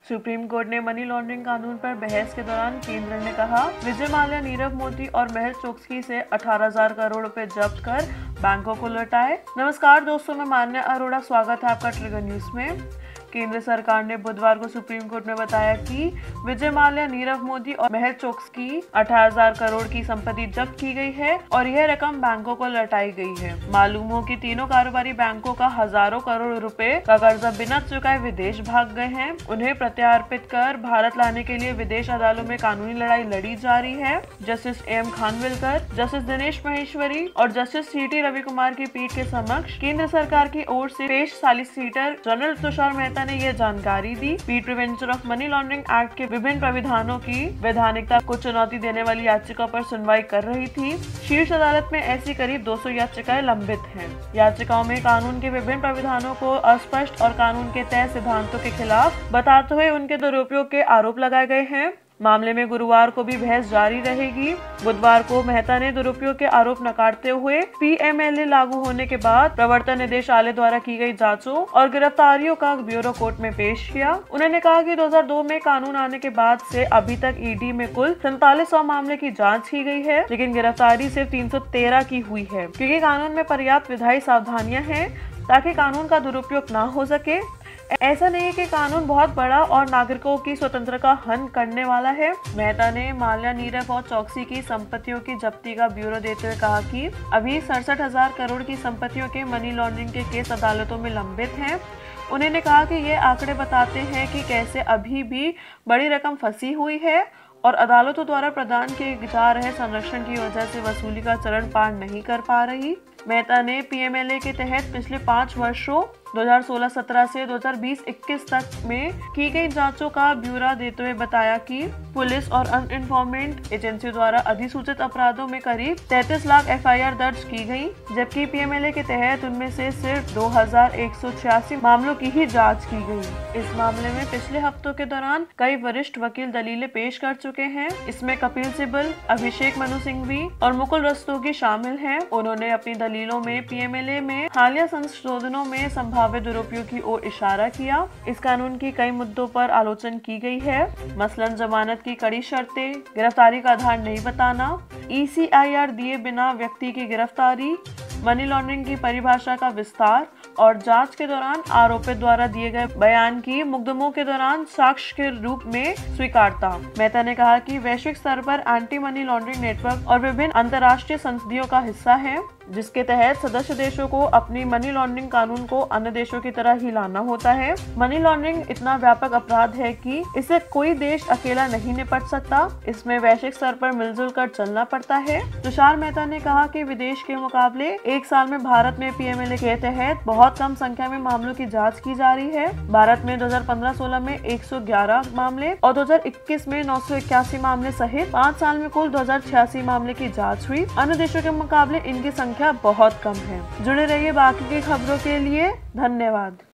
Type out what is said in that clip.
Supreme Court ने money laundering कानून पर बहस के दौरान केंद्र ने कहा, विजय माल्या, नीरव मोदी और मेहुल चोकसी से 18,000 करोड़ रुपए जब्त कर बैंकों को लौटाए। नमस्कार दोस्तों, मैं मान्या अरोड़ा, स्वागत है आपका ट्रिगर न्यूज में। केंद्र सरकार ने बुधवार को सुप्रीम कोर्ट में बताया कि विजय माल्या, नीरव मोदी और मेहुल चोकसी की 18,000 करोड़ की संपत्ति जब्त की गई है और यह रकम बैंकों को लौटाई गई है। मालूम हो कि तीनों कारोबारी बैंकों का हजारों करोड़ रुपए का कर्जा बिना चुकाए विदेश भाग गए हैं। उन्हें प्रत्यार्पित कर भारत लाने के लिए विदेश अदालतों में कानूनी लड़ाई लड़ी जा रही है। Justice AM Khanwilkar, justice Dinesh Maheshwari और जस्टिस CT रविकुमार की पीठ के समक्ष केंद्र सरकार की ओर से पेश सॉलिसिटर जनरल तुषार मेहता ने यह जानकारी दी। पीठ prevention of money laundering act के विभिन्न प्राविधानों की वैधानिकता को चुनौती देने वाली याचिका पर सुनवाई कर रही थी। शीर्ष अदालत में ऐसी करीब 200 याचिकाएं लंबित हैं। याचिकाओं में कानून के विभिन्न प्राविधानों को अस्पष्ट और कानून के तय सिद्धांतों के खिलाफ बताते हुए उनके दुरुपयोग के आरोप लगाए गए हैं। मामले में गुरुवार को भी बहस जारी रहेगी। बुधवार को मेहता ने दुरुपयोग के आरोप नकारते हुए PMLA लागू होने के बाद प्रवर्तन निदेशालय द्वारा की गई जांचों और गिरफ्तारियों का ब्यूरो कोर्ट में पेश किया। उन्होंने कहा कि 2002 में कानून आने के बाद से अभी तक ED में कुल 4700 मामले की जांच की गई है, लेकिन गिरफ्तारी सिर्फ 313 की हुई है, क्योंकि कानून में पर्याप्त विधायी सावधानियां हैं ताकि कानून का दुरुपयोग न हो सके। ऐसा नहीं है कि कानून बहुत बड़ा और नागरिकों की स्वतंत्रता का हनन करने वाला है। मेहता ने माल्या, नीरव और चोकसी की संपत्तियों की जब्ती का ब्यौरा देते हुए कहा कि अभी 67,000 करोड़ की संपत्तियों के मनी लॉन्ड्रिंग के केस अदालतों में लंबित हैं। उन्होंने कहा कि ये आंकड़े बताते हैं कि कैसे अभी भी बड़ी रकम फंसी हुई है और अदालतों द्वारा प्रदान किए जा रहे संरक्षण की वजह से वसूली का चरण पार नहीं कर पा रही। मेहता ने PMLA के तहत पिछले 5 वर्षों 2016-17 से 2020-21 तक में की गई जांचों का ब्यौरा देते हुए बताया कि पुलिस और अनइन्फॉर्मेंट एजेंसियों द्वारा अधिसूचित अपराधों में करीब 33 लाख FIR दर्ज की गई, जबकि PMLA के तहत उनमें से सिर्फ 2,186 मामलों की ही जांच की गई। इस मामले में पिछले हफ्तों के दौरान कई वरिष्ठ वकील दलीलें पेश कर चुके हैं। इसमें कपिल सिब्बल, अभिषेक मनु सिंघवी और मुकुल रस्तोगी शामिल हैं। उन्होंने अपनी दलीलों में PMLA में हालिया संशोधनों में संभावित दुरुपयोग की ओर इशारा किया। इस कानून की कई मुद्दों पर आलोचना की गई है, मसलन जमानत की कड़ी शर्तें, गिरफ्तारी का आधार नहीं बताना, ECIR दिए बिना व्यक्ति की गिरफ्तारी, मनी लॉन्ड्रिंग की परिभाषा का विस्तार और जांच के दौरान आरोपित द्वारा दिए गए बयान की मुकदमों के दौरान साक्ष्य के रूप में स्वीकारता। मेहता ने कहा कि वैश्विक स्तर पर एंटी मनी लॉन्ड्रिंग नेटवर्क और विभिन्न अंतर्राष्ट्रीय संधियों का हिस्सा है, जिसके तहत सदस्य देशों को अपनी मनी लॉन्ड्रिंग कानून को अन्य देशों की तरह ही लाना होता है। मनी लॉन्ड्रिंग इतना व्यापक अपराध है कि इसे कोई देश अकेला नहीं निपट सकता। इसमें वैश्विक स्तर पर मिलजुल कर चलना पड़ता है। तुषार मेहता ने कहा कि विदेश के मुकाबले एक साल में भारत में PMLA के तहत बहुत कम संख्या में मामलों की जाँच की जा रही है। भारत में 2015-16 में 111 मामले और 2021 में 981 मामले सहित 5 साल में कुल 2086 मामले की जाँच हुई। अन्य देशों के मुकाबले इनकी संख्या बहुत कम है। जुड़े रहिए बाकी की खबरों के लिए। धन्यवाद।